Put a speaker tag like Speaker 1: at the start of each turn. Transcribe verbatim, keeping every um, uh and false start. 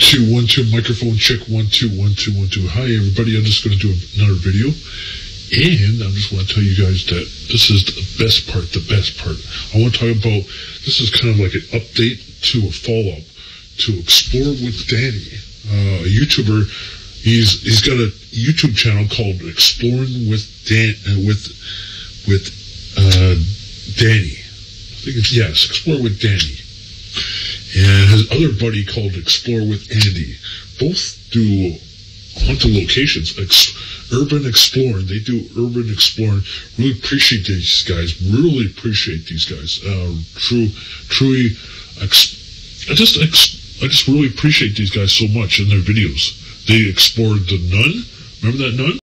Speaker 1: two, one, two, microphone check, one, two, one, two, one, two. Hi, everybody. I'm just going to do another video. And I just want to tell you guys that this is the best part, the best part. I want to talk about, this is kind of like an update to a follow-up to Explore with Danny, uh, a YouTuber. He's he's got a YouTube channel called Exploring with Dan, uh, with, with, uh, Danny. I think it's, yes, Explore with Danny. And his other buddy called Explore with Andy. Both do haunted locations, ex- urban exploring. They do urban exploring. Really appreciate these guys. Really appreciate these guys. Uh, true, truly, ex- I just, ex- I just really appreciate these guys so much in their videos. They explored the nun. Remember that nun?